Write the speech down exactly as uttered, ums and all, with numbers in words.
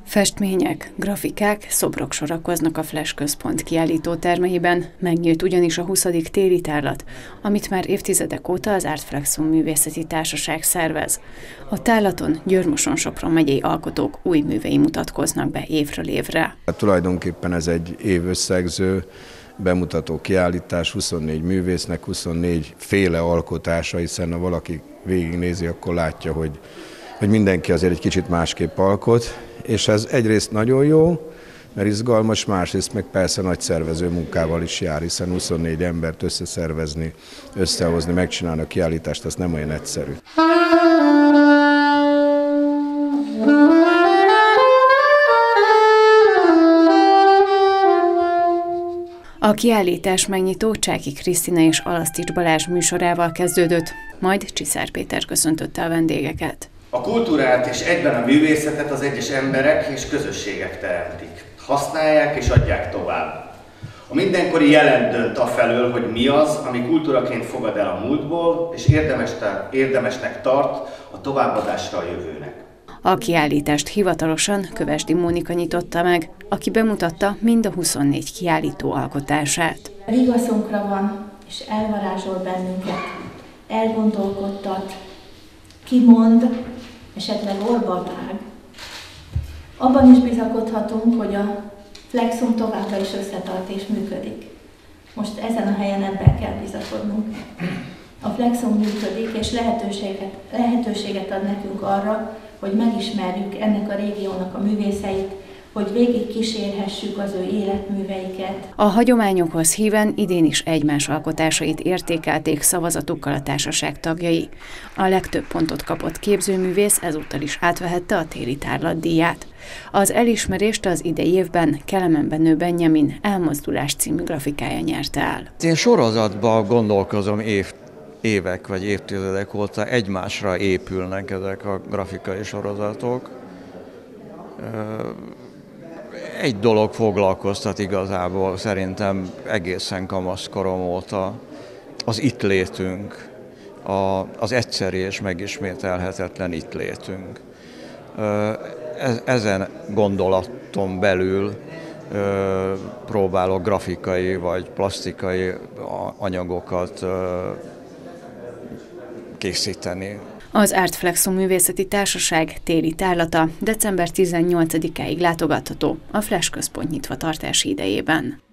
Festmények, grafikák, szobrok sorakoznak a Flash Központ kiállítótermeiben, megnyílt ugyanis a huszadik téli tárlat, amit már évtizedek óta az Artflexum Művészeti Társaság szervez. A tárlaton Győr-Moson-Sopron megyei alkotók új művei mutatkoznak be évről évre. Hát tulajdonképpen ez egy évösszegző, bemutató kiállítás, huszonnégy művésznek huszonnégy féle alkotása, hiszen ha valaki végignézi, akkor látja, hogy, hogy mindenki azért egy kicsit másképp alkot, és ez egyrészt nagyon jó, mert izgalmas, másrészt meg persze nagy szervező munkával is jár, hiszen huszonnégy embert összeszervezni, összehozni, megcsinálni a kiállítást, az nem olyan egyszerű. A kiállítás megnyitó Csáki Krisztina és Alasztics Balázs műsorával kezdődött, majd Csiszár Péter köszöntötte a vendégeket. A kultúrát és egyben a művészetet az egyes emberek és közösségek teremtik. Használják és adják tovább. A mindenkori jelen dönt afelől, hogy mi az, ami kultúraként fogad el a múltból, és érdemes, érdemesnek tart a továbbadásra a jövőnek. A kiállítást hivatalosan Kövesdi Mónika nyitotta meg, aki bemutatta mind a huszonnégy kiállító alkotását. Vigaszunkra van, és elvarázsol bennünket, elgondolkodtat, kimond, esetleg orba vág. Abban is bizakodhatunk, hogy a Flexum továbbra is összetart és működik. Most ezen a helyen ebben kell bizakodnunk. A Flexum működik, és lehetőséget, lehetőséget ad nekünk arra, hogy megismerjük ennek a régiónak a művészeit, hogy végig kísérhessük az ő életműveiket. A hagyományokhoz híven idén is egymás alkotásait értékelték szavazatukkal a társaság tagjai. A legtöbb pontot kapott képzőművész ezúttal is átvehette a téli tárlat díját. Az elismerést az idei évben Kelemen Benő Benjamin Elmozdulás című grafikája nyerte el. Én sorozatban gondolkozom év, évek vagy évtizedek óta, egymásra épülnek ezek a grafikai sorozatok. Egy dolog foglalkoztat igazából szerintem egészen kamaszkorom óta, az itt létünk, a, az egyszeri és megismételhetetlen itt létünk. Ezen gondolaton belül próbálok grafikai vagy plastikai anyagokat készíteni. Az Artflexum Művészeti Társaság téli tárlata december tizennyolcadikáig látogatható a Flash Központ nyitvatartási idejében.